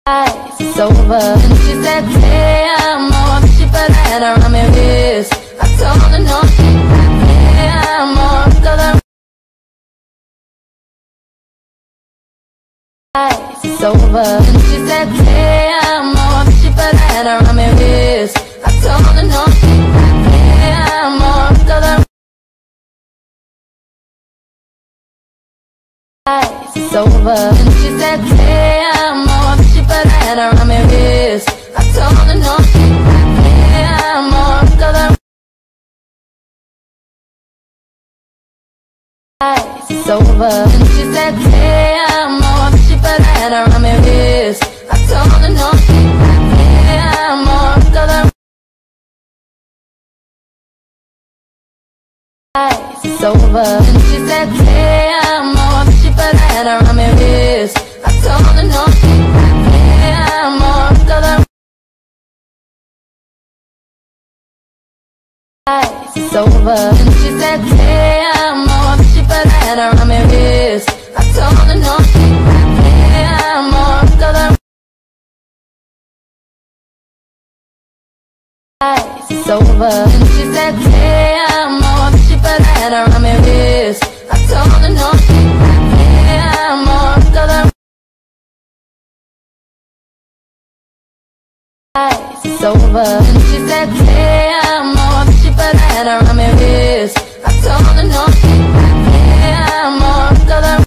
It's over. She said, hey, I'm more. She put her hand around my wrist. I told her no. Hey, I'm more. Color. It's over. She said, hey, I'm more. She put her hand around my wrist. I told her no. Hey, I'm more. Color. It's over. She said, hey, I'm more. She put her hand around my wrist. I told her no. Hey, I'm more. Color. It's over. She said, hey, I'm more. She put her hand around my wrist. I told her no. Hey, I'm more. Color. It's over. She said, hey, I'm more. She put her hand around my wrist. I told her no. Hey, I'm more. Color. It's over. She said, hey, I'm more. She put her hand around my wrist. I told her no. Hey, I'm more. Color. It's over. She said, hey, I'm more. She put her hand around my wrist. I told her no. Hey, I'm more. Color. It's over. She said, hey, I'm more. She put her hand around my wrist. I told her no. Hey, I'm more. Color.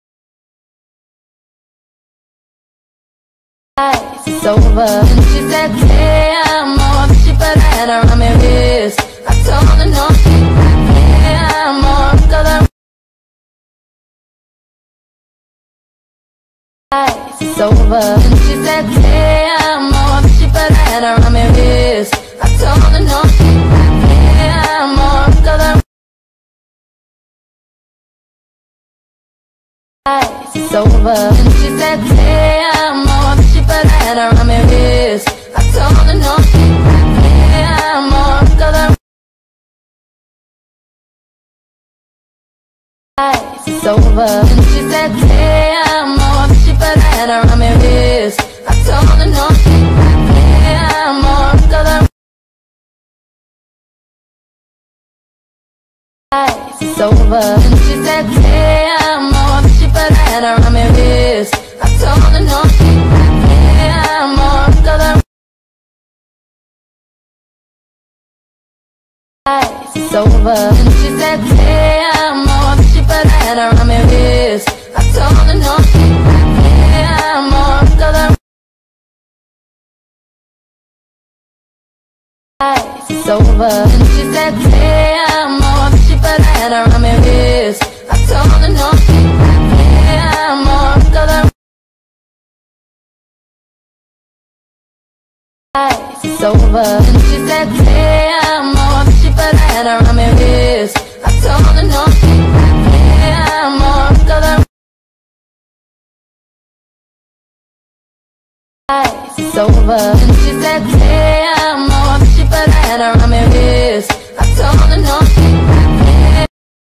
It's over. She said, hey, I'm more. She put her hand around my wrist. I told her no. Hey, I'm more. Color. It's over. She said, hey, I'm more. She put her hand around my wrist. I told her no. Hey, I'm more. Color. It's over. She said, hey, I'm more. She put her hand around my wrist. I told her no. Hey, I'm more. Color. It's over. She said, hey, I'm more. She put her hand around my wrist. I told her no. Hey, I'm more. Color. It's over. She said, hey, I'm more. She put her hand around my wrist. I told her no. Hey, I'm more. Color. It's over. She said, hey, I'm more. She put her hand around my wrist. I told her no. Hey, I'm more. Color. It's over. She said, hey, I'm more. She put her hand around my wrist. I told her no. Hey, I'm more. Color. It's over. She said, hey, I'm more. She put her hand around my wrist. I told her no. Hey, I'm more. Color. It's over. She said, hey, I'm more. She put her hand around my wrist. I told her no. Hey.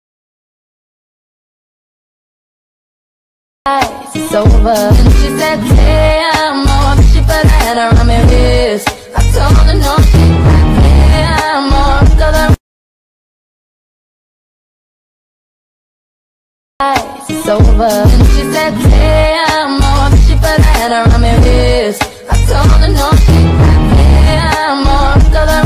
It's over. She said, hey, I'm more. She put her hand around my wrist. I told her no. Hey, I'm more. Color. It's over. She said, hey, I'm more. She put her hand around my wrist. I told her no. Hey, I'm more. Color.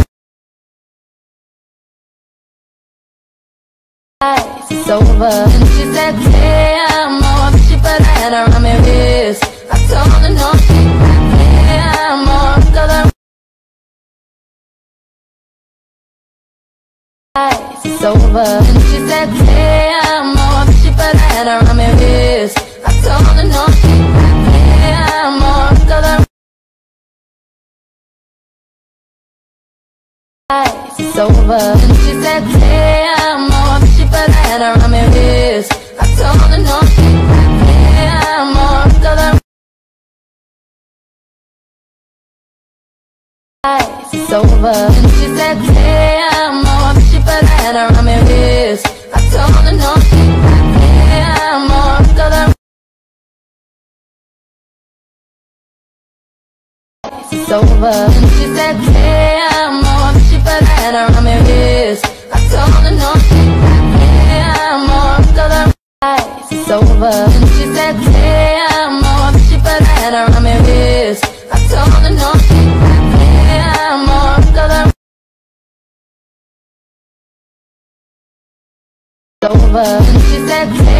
It's over. She said, hey, I'm more. She put her hand around my wrist. I told her no. Hey, I'm more. Color. It's over. She said, hey, I'm more. She put her hand around my wrist. I told her no. Hey, I'm more. Color. It's over. She said, hey, I'm more. She put her hand around my wrist. I told her no. Hey, I'm more. Color. It's over. She said, hey, I'm more. She put her hand around my wrist. I told her no. Hey, I'm more. Color. ice, it's over. And she said, damn, more she put that around my wrist. I told her no, damn, more color ice, it's over. And she said, damn, more she put that around my wrist. I told her no, damn, more color over. And she said,